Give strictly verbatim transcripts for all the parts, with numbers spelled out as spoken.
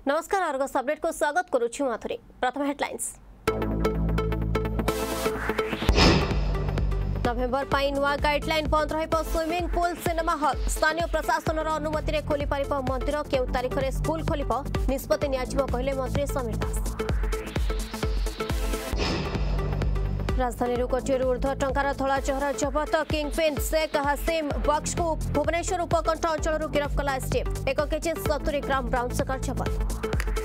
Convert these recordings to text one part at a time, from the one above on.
नमस्कार Argus update को स्वागत करुछि माथुरी। प्रथम हेडलाइंस। नवेम्बर पाई नुआ गाइडलाइन बंद रहिबो स्विमिंग पूल सिनेमा हॉल स्थानीय प्रशासन अनुमति रे खोली पारिबो मंदिर केउ तारीख रे स्कूल खोलिबो निष्पत्ति नियाजिबो कहले मंत्री समीर दास। राजधानी कोटी ऊर्ध्व टंकार धला चहरा जबत किंगपिन शेख हसीम बक्स को भुवनेश्वर उपकंठ अंचल गिरफ्त कला एसटीएफ एक केजी सत्तरी ग्राम ब्राउन सुगर जबत।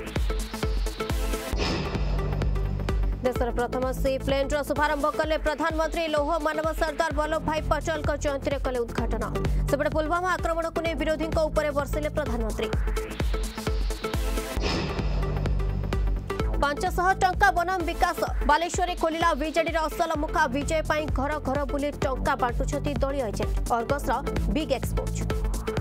देशर प्रथम सी प्लेन शुभारंभ कले प्रधानमंत्री लौह मानव सरदार वल्लभ भाई पटेल जयंती कले उद्घाटन सेपटे पुलवामा आक्रमण को नहीं विरोधी बरसिले प्रधानमंत्री। पांचश टंका बनाम विकास बालेश्वर खोलिला बीजेडी असल मुखा विजय पाई घर घर बुली टंका बांटुछती दलीय एजेंट अर्गसर बिग एक्सपोज।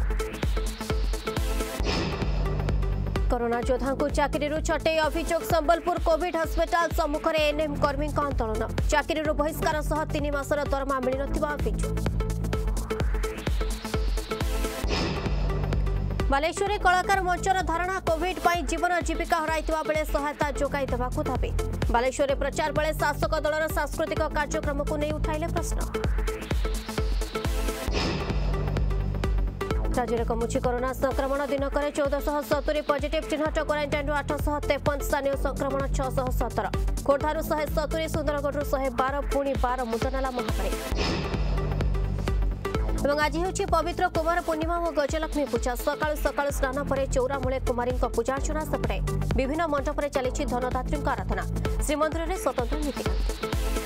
कोरोना योद्धा को चाकरी छटे अभियोग संबलपुर कोविड हस्पिटाल सम्मुखें एनएम कर्मी आंदोलन चाकरी बहिष्कार सह तीन मासर दरमा मिल नथिबा अभियोग। बालेश्वर कलाकार मंचर धारणा कोविड पाई जीवन जीविका हराइथिबा बेले सहायता जोगाई देबाकू दाबी बालेश्वर प्रचार बेले शासक दलर सांस्कृतिक कार्यक्रम को नहीं उठाइले प्रश्न। राज्य में कमुची कोरोना संक्रमण दिनक चौदह सतुरी पॉजिटिव चिन्हट क्वारंटाइन आठ सौ तेपन स्थानीय संक्रमण छह सौ सतर खोर्धारू शहे सतुरी सुंदरगढ़ शहे बार पुणी बार मुंडनाला महामारी। आज हूँ पवित्र कुमार पूर्णिमा और गजलक्ष्मी पूजा सकाळु सकाळु स्नान पर चौरामूले कुमारी पूजार्चना सेपटे विभिन्न मंडप चली धनदात्री आराधना श्रीमंदिर में स्वतंत्र नीतिकांति।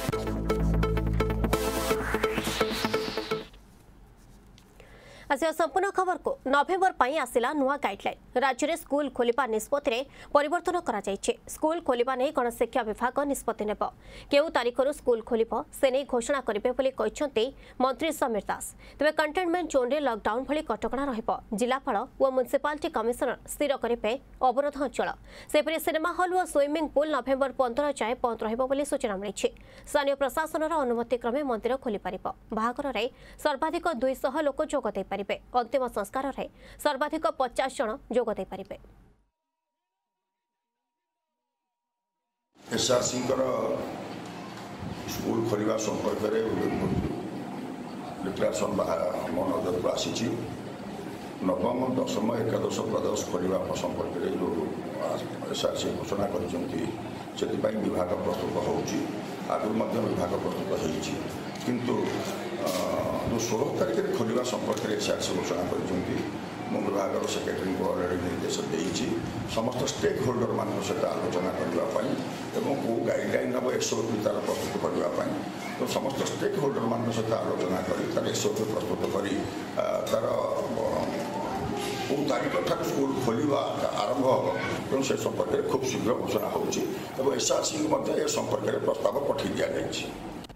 आज संपूर्ण खबर को नवेम्बर पाई आसिला नुआ गाइडलाइन राज्य में स्कूल खोलिबा निष्पत्ति रे परिवर्तन करा जायछि। स्कूल खोलिबा नै गणशिक्षा विभाग निष्पत्ति नेब केउ तारिखरु स्कूल खोलिबो से नै घोषणा करिबे बोली कहिसंती मंत्री समीर दास। तबे कंटेनमेंट जोन रे लॉकडाउन भली कटकणा रहिबो जिलापाल और म्युनिसिपालिटी कमिशनर स्थिर करिबे अवरोध अंचल सेपरि सिनेमा हॉल और स्विमिंग पूल नवेम्बर पंद्रह जाए बंद रहिबो बोली सूचना मिलिछि। स्थानीय प्रशासन अनुमति क्रमे मंदिर खोली पारिबो बाहागर रे सर्वाधिक दुई सौ लोक जोग दे पारिबे अंतिम संस्कार रे सर्वाधिक पचास जन जोग दे पारिबे। एसआरसी स्कूल खोलिबा संपर्क में डिक्लेरेशन मो नजर को आसी नवम दशम एकादश द्वादश खोलिबा संपर्क में जो एसआरसी घोषणा कर विभाग प्रस्तुत होगी आगुरी विभाग प्रस्तुत होगी किंतु जो षोलह तारीख में खोलिबा संपर्क में एसआरसी घोषणा कर विभाग सेक्रेटरी को अलरेडी निर्देश देती समस्त स्टेक होल्डर मान सहित आलोचना करने को गाइडलाइन हम एसओपी तार प्रस्तुत करने तो समस्त स्टेक होल्डर मान सहित आलोचना कर एसओपी प्रस्तुत कर तार कौ तारीख ठार स्कूल खोलिबा आरंभ हम तेणु से संपर्क में खूब शीघ्र घोषणा हो एसआरसी ए संपर्क में प्रस्ताव पठे दि जाए।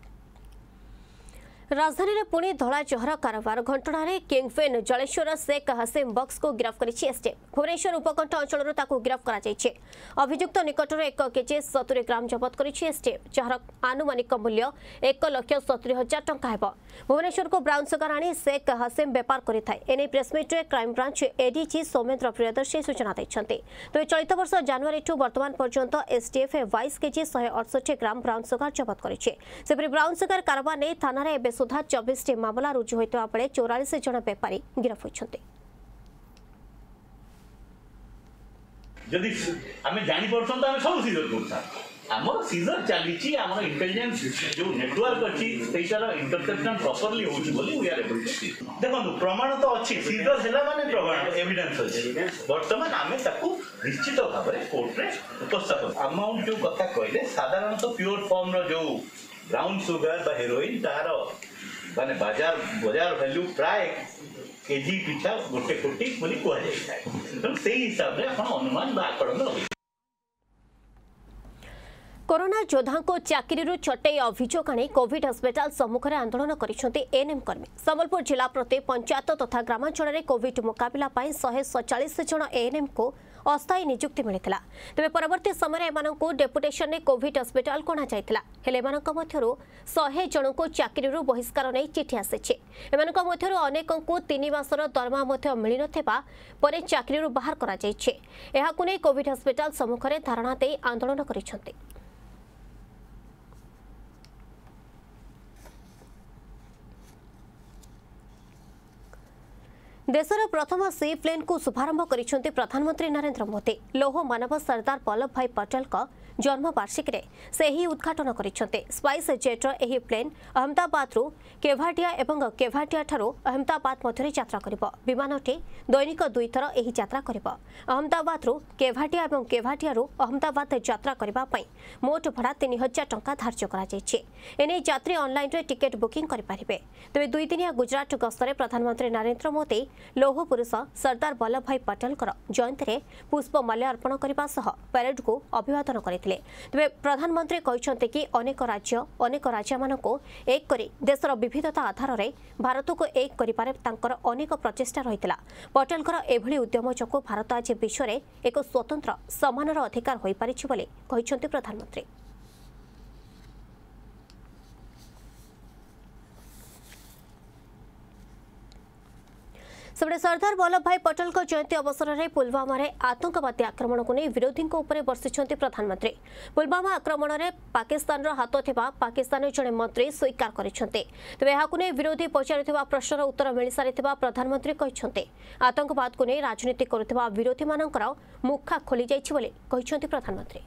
राजधानी में पुणी धला चहर कारबार घटना किंगपिन जलेश्वर शेख हसीम बक्स को गिरफ्त कर एसटीएफ भुवनेश्वर उपकंठ अंचल गिरफ्त कर अभियुक्त निकटर एक केजी सतुरी ग्राम जबत कर एसटीएफ जार आनुमानिक मूल्य एक लक्ष सतुरी हजार टंका है। भुवनेश्वर को ब्राउन सुगर आनी शेख हसीम बेपार करें प्रेसमिट में क्राइमब्रांच एडीजी सौमेन्द्र प्रियदर्शी सूचना देते। तो चलित वर्ष जनवरी ठू वर्तमान पर्यंत एसटीएफ बाईस केजी शहे अड़सठ ग्राम ब्राउन सुगर जबत कर ब्राउन सुगर कारबार नहीं थाना सुधा चौबीस टी मामला रुजु होता बेले चौरालीस जन बेपारी गिरफ होती। जदि आमे जानि परछन त आमे सब सीजर करछा हमर सीजर चलीची हमर इंटेलिजेंस जो नेटवर्क अछि सेटार इंटरसेप्शन प्रॉपर्ली होछि बोली we are able to see देखो प्रमाण तो अछि सीजर हैला माने प्रमाण एविडेंस अछि वर्तमान आमे ताकू निश्चित भाबरे कोर्ट रे उपस्थापन अमाउंट जो कथा कहले साधारणतः प्योर फॉर्म रो जो ब्राउन सुगर बा हेरोइन तार माने बाजार बाजार वैल्यू प्राय केजी पिछा गोटे कोटी बोली कह जाए तो से हिसाब रे अपन अनुमान बा आकलन रही। कोरोना योद्धा को चाकरी छटई अभियोग आनी कोविड अस्पताल सम्मुखें आंदोलन कर एएनएम कर्मी संबलपुर जिला प्रति पंचायत तथा ग्रामांचल में कोविड मुकाबला शहे सैंतालीस जन एएनएम को अस्थायी नियुक्ति मिलता तेज परवर्ती समय एम डेपुटेशन में कोविड अस्पताल को अणाई शहे जन को चाकरी बहिष्कार नहीं चिठी आसी अनेक तीन मासर दरमा मिल न चाकरी बाहर कर कोविड अस्पताल सम्मुखें धारणा दे आंदोलन कर देशर प्रथम सी प्लेन को शुभारंभ करिसेंति प्रधानमंत्री नरेंद्र मोदी लौह मानव सरदार वल्लभ भाई पटेल का जन्मवार्षिकी रे से ही उद्घाटन करिसेंति स्पाइस जेटर एही प्लेन अहमदाबाद रु केवाडिया एवं केवाडिया ठारू अहमदाबाद मध्य यात्रा करिबो विमानटी दैनिक दुई थर एही यात्रा करिबो अहमदाबाद रु केवाडिया एवं केवाडिया रु अहमदाबाद यात्रा करबा पई मोट भड़ा तीन हजार टंका धार्य करा जायछि एने यात्री ऑनलाइन रे टिकेट बुकिंग करि पारिबे तबे दुई दिनिया गुजरात गस्तरे प्रधानमंत्री नरेंद्र मोदी लौह पुरुष सरदार वल्लभ भाई पटेल जयंती में पुष्पमाल्य अर्पण करने सह परेड को अभिवादन करते तेज प्रधानमंत्री कहते कि अनेक राज्य अनेक राज्य मानक एक करी देशर विविधता आधार में भारत को एक करिबारे तांकर अनेक प्रचेष्टा रही पटेल एभली उद्यम जो भारत आज विश्व में एक स्वतंत्र सम्मानर अधिकार हो पारिछि बोली कहते प्रधानमंत्री। सेबड़े सरदार वल्लभ भाई पटेल को जयंती अवसर में पुलवामा रे आतंकवादी आक्रमण को नहीं विरोधी ऊपर बर्षिंट प्रधानमंत्री पुलवामा आक्रमण में पाकिस्तान हाथ थिबा पाकिस्तान जड़े मंत्री स्वीकार करते तेज यह विरोधी पचार प्रश्नर उत्तर मिल सारी प्रधानमंत्री कहते आतंकवाद को नहीं राजनीति करुवा विरोधी मानकर मुखा खोली जाइछि प्रधानमंत्री।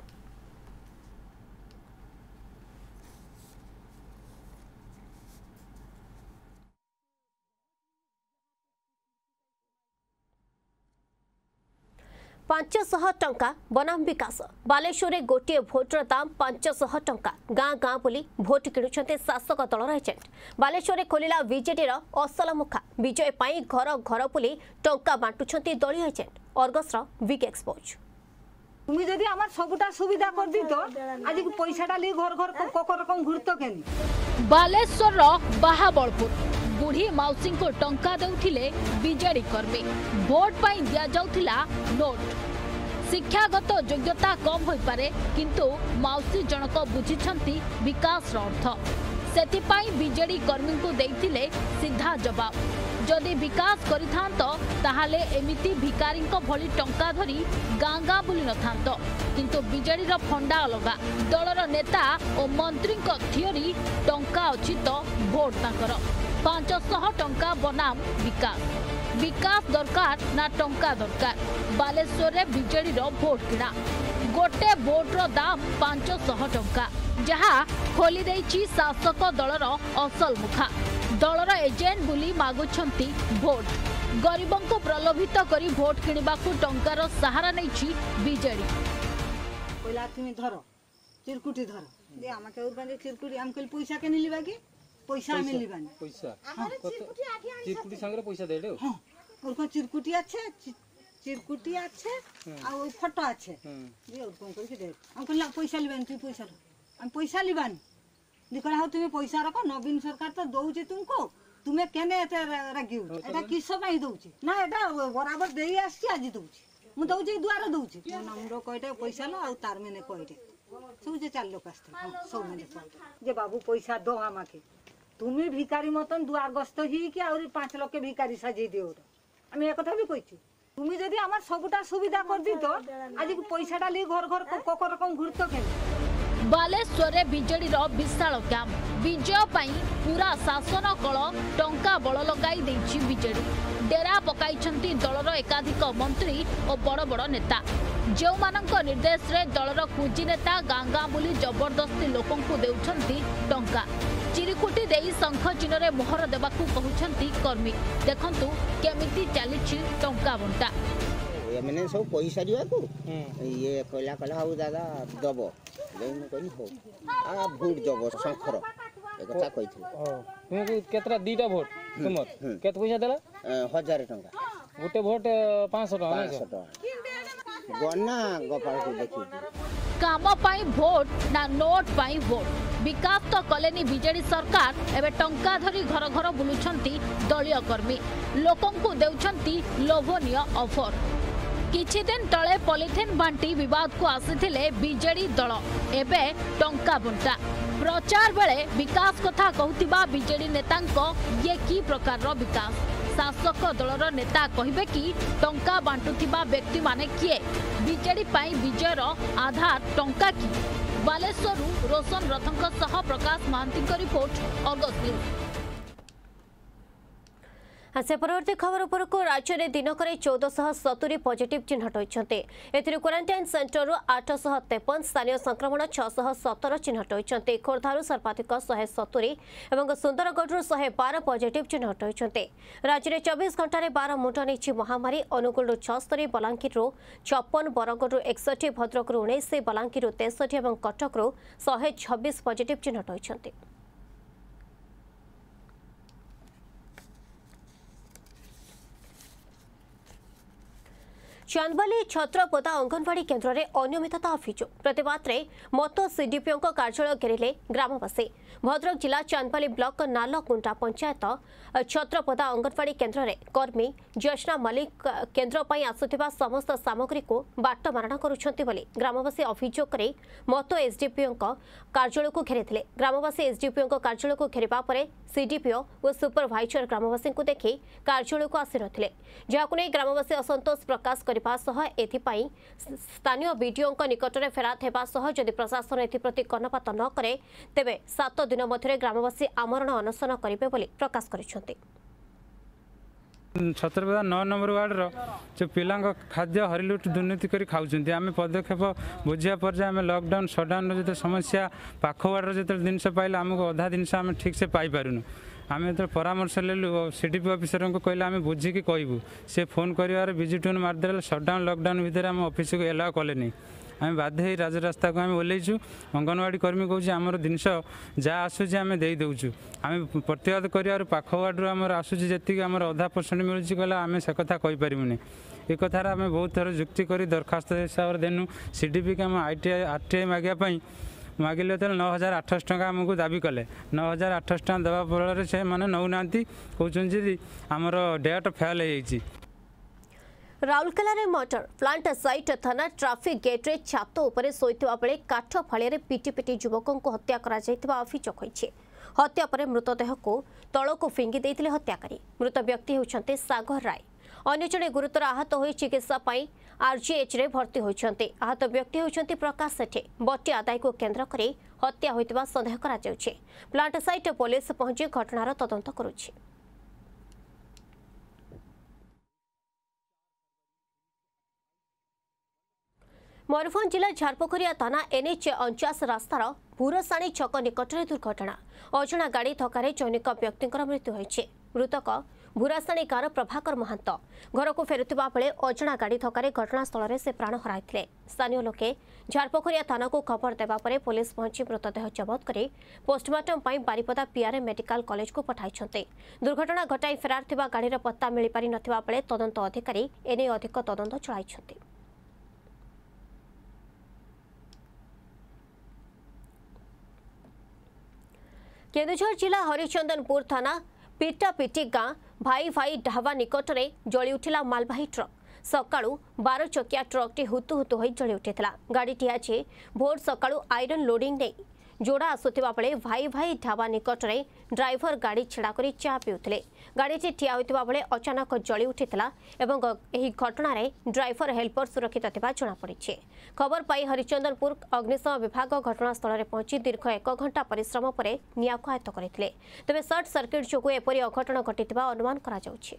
पांचशह टंका बनाम विकास बालेश्वर में गोटे भोटर दाम पांचशह टंका गाँ गाँ बुली भोट किणुंट शासक दलर एजेंट बालेश्वर में खोलिला बीजेडी असल मुखा विजय पाई घर घर बुली टंका बांटुंट दलीय एजेंट अर्गसर बिग एक्सपोज তুমি যদি আমার সবটা সুবিধা কর দিত আজ পয়সাটা লি ঘর ঘর কোক রকম ঘুরতো কেন बालेश्वर बाहाबलपुर बुढ़ी मौसी को टंका देउथिले बीजेडी कर्मी भोट पाई दिया जाउथिला नोट शिक्षागत योग्यता कम होई पारे किंतु मौसी जनक बुझिछंती विकास अर्थ सेतिपाई बीजेडी कर्मी को देइथिले सीधा जवाब जदि विकास करिथांत ताहाले एमिति भिकारी भली टंका धरी गाँ गाँ बुली नथांत किंतु बीजेडी रो फंडा अलगा दलर नेता और मंत्री थियोरी टंका अछि तो भोट ताकर पांचशह टंका बनाम विकास विकास दरकार ना टंका दरकार बालेश्वर रे बीजेडी रो भोट किणा गोटे भोट रो दाम पांचशह टंका जहा खोली देछि शासक दलर असल मुखा दलर एजेंट बुली मागुछंती भोट गरीबों को प्रलोभित करी भोट किनिबा को टंकार सहारा नैछि बीजेडी पहिला तुमी धरो चिरकुटी धरो दे आमाके उरबाने चिरकुटी हमके पैसा के निलिबा के पैसा मिलिबानी पैसा चिरकुटी संगे पैसा दे दे हां और को चिरकुटी আছে चिरकुटी আছে आ ओ फोटो আছে ये और कोन करके दे हमके ला पैसा लिबानी तू पैसा हम पैसा लिबानी निकला हो तुम्हें पैसा रखो नवीन सरकार तो दउचे तुमको तुम्हें केने रागी एटा किस पाई दउचे ना एटा बराबर देई आसी आज दउचे मु दउचे दुआर दउचे नमरो कइटे पैसा लो आ तार मेने कइटे सब जे चार लोक आस्ते सब मेने कइटे जे बाबू पैसा दो आमाके तुम्हें भिखारी मतन दुआर गस्त ही कि और पांच लोक के भिखारी साजे दियो हम एक कथा भी कइछि तुम्हें जदी आमार सबटा सुविधा कर दितो आज पैसाटा ले घर घर कोक रकम घुरतो केन बालेश्वर बीजेडी विशाल कैंप विजय पाई पूरा शासन कल टंका बल लगाई देछि बीजेडी डेरा पकाइछंती दलर एकाधिक मंत्री और बड़ बड़ नेता जो मानक निर्देश रे दलर कुजी नेता गाँ गाँ बुली जबरदस्ती लोकों को देउछंती टंका चिरिकुटी देई शंख चिन्ह रे मोहर देबाकू कहउछंती कर्मी देखंतु केमिति चलीछि टंका बंटा मैंने सब पैसा दिया को ये कहला कहला हाउ दादा दबो लेकिन कोई हो आ भोट दबो शंकर एक कथा कहिथि ओ तुम केतरा दीटा भोट तुमर केत पैसा देला हजार टंका गोटे भोट पाँच सौ टका पाँच सौ टका गन्ना गोपाल को देखि काम पाई भोट ना नोट पाई भोट विकास तो कलेनी बीजेडी सरकार एवं टंका धरी घर घर बुलुछंती दलीय कर्मी लोकंकु देउछंती लोभनीय ऑफर। किछि दिन तले पॉलिथिन बांटी विवाद को आसीथिले बीजेडी दल एबे टंका बंटा प्रचार बेले विकास कथा कहूतिबा बीजेडी नेतांको ये की प्रकार विकास शासक दलर नेता कहिबे कि टंका बांटुथिबा व्यक्ति माने किए बीजेडी पाई विजयर आधार टंका की बालेश्वरु रोशन रथंक सह Prakash Mohanty report Argus news. से परवर्ती खबर उपरक राज्य में दिनक चौदह सतुरी पॉजिटिव चिन्हट होती क्वारंटाइन सेंटर आठशह तेपन स्थानीय संक्रमण छह सतर चिन्हट होती खोर्धारू सर्वाधिक शहे सतुरी और सुंदरगढ़ शहे बार पॉजिटिव चिन्हट होती राज्य में चौबीस घंटे बार मुंड नहीं महामारी अनुगुल छस्तरी बलांगीर छप्पन बरगढ़ एकसठी भद्रक उन्नीस बलांगीर तेसठी और कटक शहे छब्बीस पॉजिटिव चिन्हट होती। चांदबाली छत्रपदा अंगनवाड़ी केन्द्र में अनियमितता अभियोग प्रतिवाद में मत सीडीपीओ कार्यालय घेरिले ग्रामवासी भद्रक जिला चांदबाली ब्लॉक नालकुंटा पंचायत छत्रपदा अंगनवाड़ी केन्द्र में कर्मी ज्योत्ना मल्लिक केन्द्र पर आसुथिबा समस्त सामग्री को बाट मारणा करुछंती बोली ग्रामवासी अभियोग करे मत एसडीपीओ कार्यालय को घेरिथिले ग्रामवासी एसडीपीओ कार्यालय को घेरिबा परे सीडीपीओ और सुपरवाइजर ग्रामवासी को देखि कार्यालय को आसी नथिले जहाकु नै ग्रामवासी असंतोष प्रकाश कर स्थानीय बीडीओ निकट में फेरात होगा जदि प्रशासन एप्रति कर्णपात न करे तेबे सात दिन मध्य ग्रामवासी आमरण अनशन करेंगे प्रकाश कर छत्रपदा नौ नंबर वार्डर जो पिला खाद्य हरिलुट दुर्नीति कर खाऊँ आम पदक्षेप बुझा पर आम लॉकडाउन सटडाउन जो समस्या पाख वार्डर जो जिन पाइल आमको अधा जिन आम ठीक से पाइपारूँ आम जो परामर्श लेलु सीडीपी ऑफिसर को कहले आम बुझिकी कहबू से फोन कर विजिटोन मारदे सटडाउन लॉकडाउन भितर आम ऑफिस को एलाउ कले आम बाध्य राजरास्ता को आम ओल्लैचु अंगनवाड़ी कर्मी कहूँ आमर जिनस जहाँ आसूँ आम दे दौचु आम प्रतिवाद कर पाख वार्डर आम आसूँ जी आम अधा परसेंट मिलूँ कहला आम से कथा कहीपरूनी ये कथार आम बहुत थर जुक्ति कर दरखास्त हिसाब से देनु सीडीपी के आम आईटीआई आरटीआई मागिया मागिले तो नौ हजार आठश टाँग आमको दाबी कले नौ हजार आठश टाँग देवा फल से मैंने नौना कहते आमर डेट फेल हो राउरकेला रे मर्डर प्लांट साइट थाना ट्राफिक गेट रे छात उपरे सोइतबा बेले काठ फालिया पिटी पिटी युवकों को हत्या करा जायतिबा अभियोग होइछे हत्या पर मृतदेह को तल को फिंगी देइतिले हत्याकारी मृत व्यक्ति होउछन्ते सागर राय अन्य जड़े गुरुतर आहत हो चिकित्सा आरजीएच रे भर्ती होइछन्ते आहत व्यक्ति होइछन्ते प्रकाश सेठी बट्टी आदाय को केन्द्र करे हत्या होइतिबा संदेह करा जाउछे प्लांट साइट पुलिस पहुंची घटनार तदंत करुछि। मयूरभंज जिला झारपोखरिया थाना एनएच अणचाश रास्तार भूरसाणी छक निकट में दुर्घटना अजणा गाड़ी धक्के जैनिक व्यक्ति मृत्यु होइछे मृतक भूरासाणी गाँव प्रभाकर महांत घर को फेरुवा बेले अजणा गाड़ी धक्के घटनास्थल से प्राण हराइथिले स्थानीय लोके झारपोखरिया थाना को खबर देवा परे पुलिस पहुंची मृतदेह जबत कर पोस्टमार्टम पर बारिपदा पीआरएम मेडिकल कॉलेज को पठाइछन्ते दुर्घटना घटाई फेरार थिबा गाड़ीर पत्ता मिल पारि नथिबा बेले तदंत अधिकारी एने अधिक तदंत चलाइछन्ते। केन्दुझर जिला हरिचंदनपुर थाना पिटापिटी गाँ भाई भाई ढाबा निकट में जली उठिला मालबाही ट्रक सकाळु बार चकिया ट्रक टी हुतु हुतु होई जली उठिला गाड़ीटी आज भोर सकाळु आयरन लोडिंग नहीं जोड़ा आसुथिबा बेले भाई भाई ढाबा निकट में ड्राइवर गाड़ी छेड़ा करी चा पिउथिले गाड़ीटी ठिया होइतिबा बेले अचानक जली उठिथिला एवं एही घटना रे ड्राइवर हेल्पर सुरक्षित थिबा जणा पड़िछे खबर पाई हरिचंदनपुर अग्निशम विभाग घटनास्थल में पहुंची दीर्घ एक घंटा परिश्रम पर निया को आयत्त करथिले तेबे सर्ट सर्किट जोगु एपरि अघटन घटिथिबा अनुमान करा जाउछि।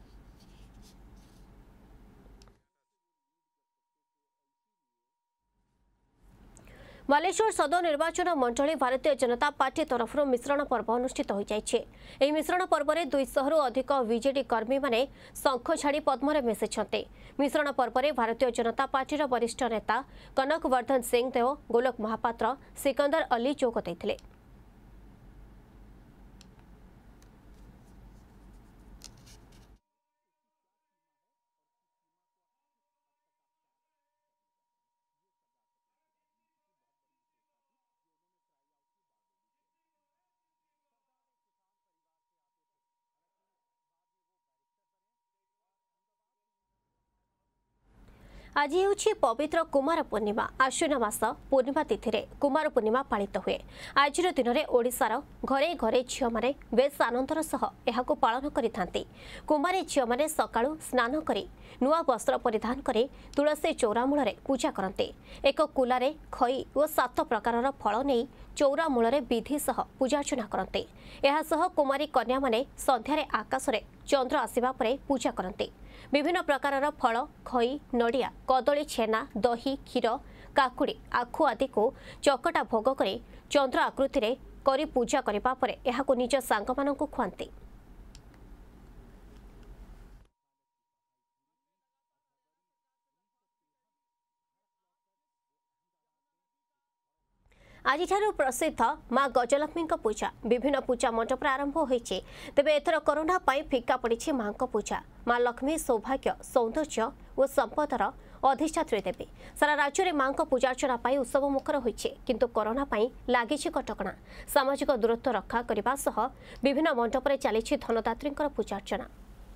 बालेश्वर सदर निर्वाचन मंडली भारतीय जनता पार्टी तरफ मिश्रण पर्व अनुष्ठित हो जाए मिश्रण पर्व में दुईश रु अधिक बीजेडी कर्मी माने शंख छाड़ी पद्म मिशिंटे मिश्रण पर्व में भारतीय जनता पार्टी वरिष्ठ नेता कनक वर्धन सिंह देव गोलोक महापात्र सिकंदर अली जोग देते। आज ହେଉଛି ପବିତ୍ର କୁମାର ପୂର୍ଣ୍ଣିମା। ଆଶ୍ୱିନ ମାସ ପୂର୍ଣ୍ଣିମା ତିଥିରେ କୁମାର ପୂର୍ଣ୍ଣିମା ପାଳିତ ହୁଏ। ଆଜିର ଦିନରେ ଓଡ଼ିଶାର ଘରେ ଘରେ ଝିଅମାନେ ବେଶ ଆନନ୍ଦର ସହ ଏହାକୁ ପାଳନ କରିଥାନ୍ତି। କୁମାରୀ ଝିଅମାନେ ସକାଳୁ ସ୍ନାନ କରି ନୂଆ ବସ୍ତ୍ର ପରିଧାନ କରି ତୁଳସୀ ଚଉରାମୂଳରେ ପୂଜା କରନ୍ତି। ଏକ କୁଲାରେ ଖଇ ଓ ସାତ ପ୍ରକାରର ଫଳ ନେଇ ଚଉରାମୂଳରେ ବିଧି ସହ ପୂଜାର୍ଚ୍ଚନା କରନ୍ତି। ଏହାସହ କୁମାରୀ କନ୍ୟାମାନେ ସନ୍ଧ୍ୟାରେ ଆକାଶରେ ଚନ୍ଦ୍ର ଆସିବା ପରେ ପୂଜା କରନ୍ତି। ବିଭିନ୍ନ ପ୍ରକାରର ଫଳ ଖଇ ନଡ଼ିଆ କଦଳୀ ଛେନା ଦହି କ୍ଷୀର କାକୁଡ଼ି ଆଖୁ ଆଦିକୁ ଚକଟା ଭୋଗ କରି ଚନ୍ଦ୍ର ଆକୃତିରେ କରି ପୂଜା କରିବା ପରେ ଏହାକୁ ନିଜ ସାଙ୍ଗମାନଙ୍କୁ ଖୁଆନ୍ତି। ଆଜିଠାରୁ ପ୍ରସିଦ୍ଧ ମା ଗଜଲକ୍ଷ୍ମୀଙ୍କ ପୂଜା ବିଭିନ୍ନ ପୂଜା ମଣ୍ଡପରେ ଆରମ୍ଭ ହୋଇଛି। ତେବେ ଏଥର କରୋନା ପାଇଁ ଫିକା ପଡ଼ିଛି ମାଙ୍କ ପୂଜା। ମା ଲକ୍ଷ୍ମୀ ସୌଭାଗ୍ୟ ସୌନ୍ଦର୍ଯ୍ୟ ଓ ସମ୍ପଦର ଅଧିଷ୍ଠାତ୍ରୀ ଦେବୀ। ସାରା ରାଜ୍ୟରେ ମାଙ୍କ ପୂଜାର୍ଚ୍ଚନା ପାଇଁ ଉତ୍ସବ ମୁଖର ହୋଇଛି। କିନ୍ତୁ କରୋନା ପାଇଁ ଲାଗିଛି କଟକଣା। ସାମାଜିକ ଦୂରତ୍ୱ ରକ୍ଷା କରିବା ସହ ବିଭିନ୍ନ ମଣ୍ଡପରେ ଚାଲିଛି ଧନଦାତ୍ରୀଙ୍କର ପୂଜାର୍ଚ୍ଚନା।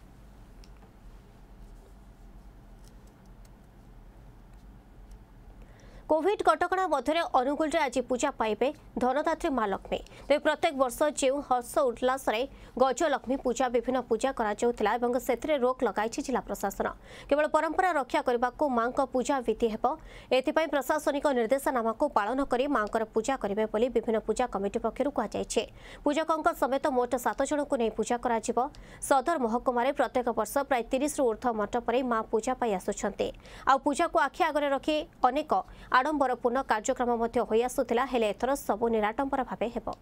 कोविड कटकणा मध्य अनुगुल आज पूजा पाइबे धनदात्री माँ लक्ष्मी। तेज प्रत्येक वर्ष जो हर्ष उल्लास गजलक्ष्मी पूजा विभिन्न पूजा से रोक लगाई जिला प्रशासन। केवल परंपरा रक्षा करने को मां पूजा विधि हेब एथिपाई प्रशासनिक निर्देशनामा को पालन कर मां पूजा करेंगे बोली विभिन्न पूजा कमिटी पक्षर कहुई। पूजकों समेत मोट सात जन को नहीं पूजा करा जिवो। सदर महकुमार प्रत्येक वर्ष प्राय तीस रु ऊर्ध्व मंडप मां पूजा पाई आसुछन्ते। आ पूजा को आखि आगे रखी अनेक आडंबरपूर्ण कार्यक्रम हो आसुला हेले एथर सबु निराडंबर भाव हेब।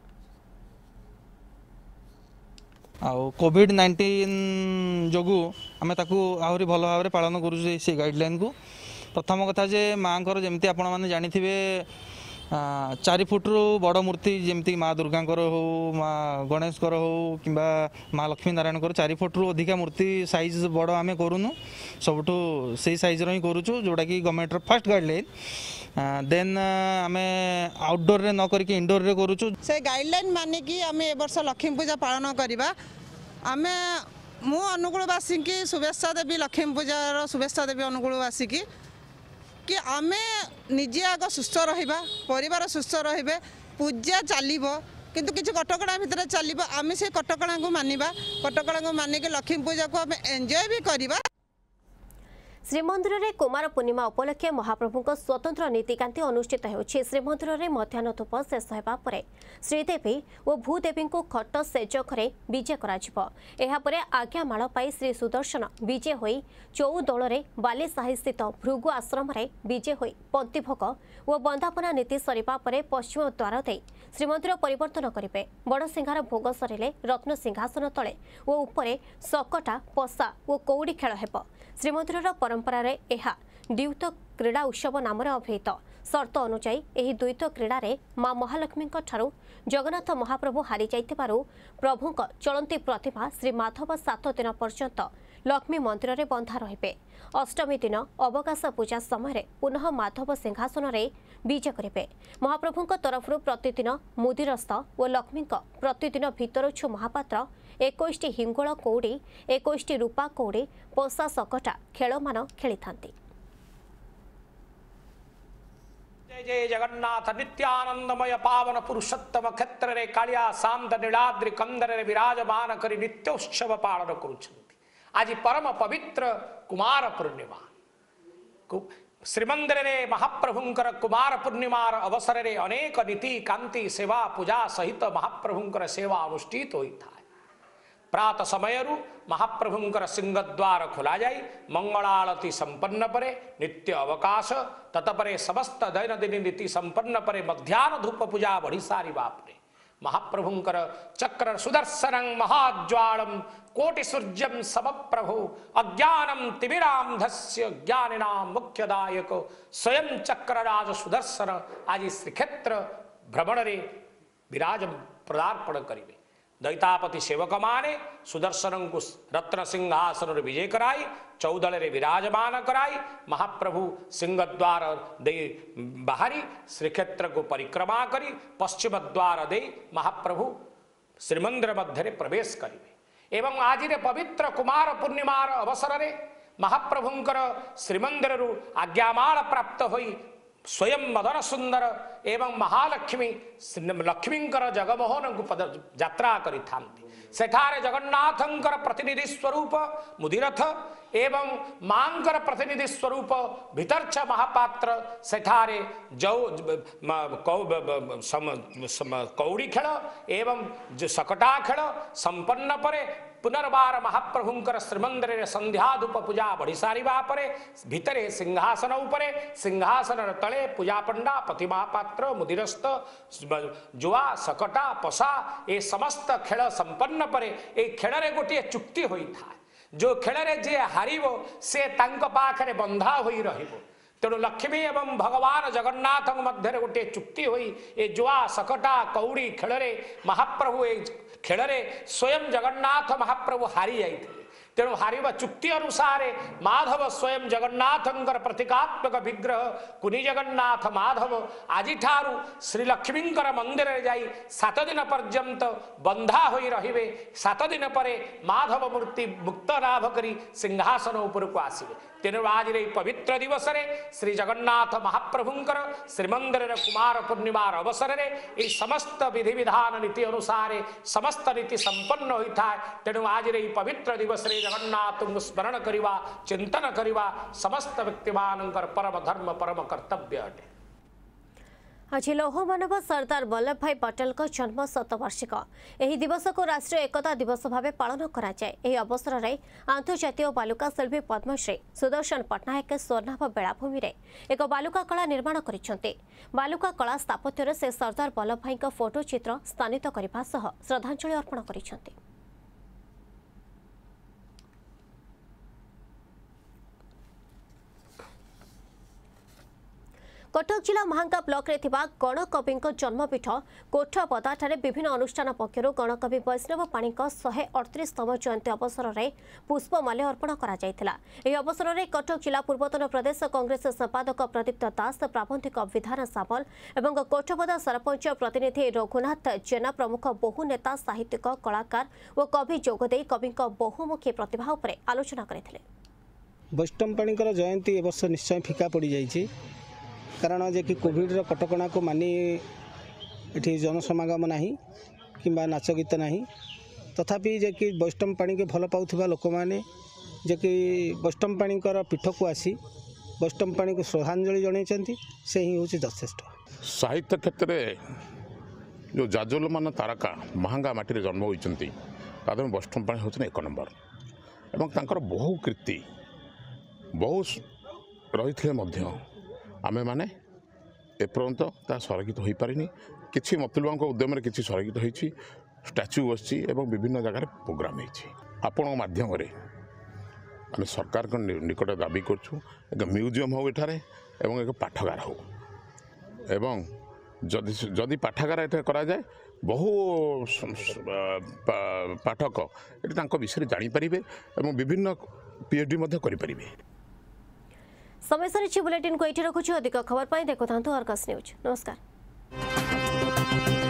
कोविड नाइंटीन जोगु आम आहरी भल भाव पालन कर गाइडलाइन को प्रथम कथा जे माँ जमी आपण मैंने जानी चारि फुट्रु बड़ मूर्ति जमती माँ दुर्गा हो माँ गणेश हो कि माँ लक्ष्मी नारायण चारि फुट्रु अधिका मूर्ति साइज बड़ आम करूनु सबुठू से साइज रही करूँ जोटा कि गवर्नमेंट फर्स्ट गाइडलाइन। देन आम आउटडोर रे न करके इनडोर रे करूँ से गाइडलाइन मानिकी आम ए वर्ष लक्ष्मी पूजा पालन करवा। आम मु अनुकूलवासी की शुभेच्छा देवी लक्ष्मी पूजार शुभेच्छा देवी अनुकूलवासी की कि आम निजे आग सुस्थ रहा परिवार सुस्थ रे पूजा चलो किंतु किसी कटकणा भितर चलो आम से कटकणा को मानिबा कटकणा को मानिक लक्ष्मी पूजा को आम एंजॉय भी करवा। श्रीमंदिर में कुमार पूर्णिमा उपलक्षे महाप्रभु स्वतंत्र नीतिकांति अनुष्ठित होछि। श्रीमंदिर में मध्याह्न धूप शेष होगा पर श्रीदेवी और भूदेवी को खट सेज घरे विजे कर आज्ञामाल पाई श्री सुदर्शन विजे होई चौदोल बालीसाही स्थित भृगु आश्रम विजे होई पंक्तिभोग और बंदापना नीति सरिबा परे पश्चिम द्वार दे श्रीमंदिर परिवर्तन करेंगे। बड़ सिंहार भोग सरिले रत्न सिंहासन तले और उपरे सकटा पशा और कौड़ी खेल हेब। श्रीमंदिर परंपरा रे एहा द्वैत क्रीड़ा उत्सव नाम अभिहित। शर्त अनुसार यह द्वैत क्रीड़ा रे मां महालक्ष्मी ठारू जगन्नाथ महाप्रभु हारी जाइतिबारु प्रभु चलती प्रतिमा श्री माधव सात दिन पर्यंत लक्ष्मी मंदिर रे बंधा रहिबे। अष्टमी दिन अवकाश पूजा समय पुनः माधव सिंहासन रे विजे करेंगे। महाप्रभु तरफ प्रतिदिन मुदिरस्थ और लक्ष्मी प्रतिदिन भितरछु महापात्र इक्कीस हिंगोल कौड़ी इक्कीस रूपा कौड़ी पशा सकटा खेलमान खेली थांती। जय जय जगन्नाथ नित्यानंदमय पावन पुरुषोत्तम क्षेत्र रे कालिया शांत नीलाद्रि कंदर रे विराजमान करी नित्योत्सव पालन करुछन्ति। आज परम पवित्र कुमार पूर्णिमा श्रीमंदिर रे महाप्रभुंकर कुमार पूर्णिमार अवसर रे अनेक नीति कांति सेवा पूजा सहित महाप्रभुंकर सेवा अनुष्ठित होता है। प्रात समयरु महाप्रभुंकर सिंहद्वार खोला जाई मंगलारती संपन्न परे नित्य अवकाश ततपरे समस्त दैनंदिन नीति संपन्न परे मध्याह्न धूप पूजा बढ़ी सारी बापरे महाप्रभुंकर चक्र सुदर्शनं महाज्वालम कोटि सूर्यम समप्रभु अज्ञानम तिमिरांधस्य ज्ञानिनां मुख्यदायक स्वयं चक्रराज सुदर्शन आज श्रीक्षेत्र भ्रमण रे विराज पदार्पण करिवे। दैतापति सेवक माने सुदर्शन को रत्न सिंहासन विजय कराई चौदल रे विराजमान कराई महाप्रभु सिंहद्वार दे बाहरी श्रीक्षेत्र को परिक्रमा करी पश्चिम द्वार दे महाप्रभु श्रीमंदिर मध्य प्रवेश करेंगे। एवं आज पवित्र कुमार पूर्णिमार अवसर रे महाप्रभुंकर श्रीमंदिर आज्ञामाल प्राप्त होई स्वयं मदन सुंदर एवं महालक्ष्मी लक्ष्मींकर जगमोहन को पद यात्रा करि थांती सेठारे जगन्नाथंकर प्रतिनिधि स्वरूप मुदिरथ एवं मांकर प्रतिनिधि स्वरूप भितर्छ महापात्र सेठारे जौ कौड़ी खेल एवं सकटा खेल संपन्न परे पुनर्बार महाप्रभुंकर श्रीमंदिर संध्याधूप पूजा बढ़ी सारिबा परे भितरे सिंहासन उपरे सिंहासन तले पूजा पंडा पति महापात्र मुदिरस्त जुआ सकटा पशा ए समस्त खेल संपन्न परे ए खेल गोटे चुक्ति होई था जो खेल जे हारिबो से तांको पाखरे बंधा होई रहिबो तेणु लक्ष्मी एवं भगवान जगन्नाथ मध्य गोटे चुक्ति हुई ए जुआ सकटा कौड़ी खेल महाप्रभु ए खेल स्वयं जगन्नाथ महाप्रभु हारी जाते तेणु हारिबा चुक्ति अनुसार माधव स्वयं जगन्नाथंकर प्रतीकात्मक विग्रह कुनी जगन्नाथ माधव आज श्रीलक्ष्मींकर मंदिर जाई सात दिन पर्यंत बंधा होई रहिबे सात दिन परे माधव मूर्ति मुक्त लाभ करी सिंहासन उपरको आसिबे तेणु आज पवित्र दिवस रे श्री जगन्नाथ महाप्रभुंकर श्रीमंदिर कुमार पूर्णिमार अवसर रे समस्त विधि विधान नीति अनुसार समस्त नीति संपन्न होता है तेणु आज पवित्र दिवस रे जगन्नाथ स्मरण करवा चिंतन करवा समस्त व्यक्ति मानकर परम धर्म परम कर्तव्य अटे। आज लौह मानव सरदार वल्लभ भाई पटेल का जन्म शतवार्षिक यह दिवस को राष्ट्रीय एकता दिवस भाव पालन करा जाए। यह अवसर में आंतर्जातीय बालुका शिल्पी पद्मश्री सुदर्शन पट्टनायक स्वर्णाभ बेलाभूमि में एक बालुका कला निर्माण करिसेंते। बालुका कला स्थापत्य से सरदार वल्लभ भाई फोटो चित्र स्थानित करने सह श्रद्धांजलि अर्पण करिसेंते। कटक जिला महांगा ब्लॉक रे थिबा गणकवि जन्मपीठ कोठपदा ठारे विभिन्न अनुष्ठान पक्षर गणकवि वैष्णव पाणी शहे अड़तीसतम जयंती अवसर में पुष्पमाल्य अर्पण करा जायतिला। एही अवसर में कटक जिला पूर्वतन प्रदेश कांग्रेस संपादक प्रदीप्त दास प्राबंधिक विधान सामल एवं कोठपदा सरपंच प्रतिनिधि रघुनाथ जेना प्रमुख बहु नेता साहित्यिक कलाकार और कवि जोगदे कवि बहुमुखी प्रतिभा उपर आलोचना करथिले। वैष्णव पाणी जयंती ए वर्ष निश्चय फिका पड़ जाइए कारण जे कि कोविड कटकणा को मानि एठी जनसमागम नहीं किंबा नाच गीत नहीं तथापि जे कि वैष्णव पाणी के भल पाउथिबा लोक माने जे कि वैष्णव पाणी पीठ को आसी वैष्णव पाणी को श्रद्धांजलि जणाइछन्ति से ही होछि यथेष्ट। साहित्य क्षेत्र में जो जाजलमान तारका महांगा माटी जन्म होइछन्ति तादर वैष्णव पाणी होछन एक नंबर एवं तांकर बहु कृति बहु रही मध्य आमे माने एपर्यंत ता संरक्षित हो पारिनी किछि मतलबा उद्यम किछि संरक्षित होइछि स्टैच्यू बसछि एवं विभिन्न जगह प्रोग्राम होइछि। आपण माध्यम रे आमे सरकार को निकट दाबी करछु एक म्यूजियम हो एठारे एवं एक पाठागार हो एवं जदि जदि पाठागार एठा करा जाए बहु पाठक एठी तांको विषय जानि परिबे एवं विभिन्न पीएचडी मध्ये करि परिबे। समय सरी बुलेटिन को ये रखुच्छे अधिक खबर पाई देखो था अर्गस न्यूज। नमस्कार।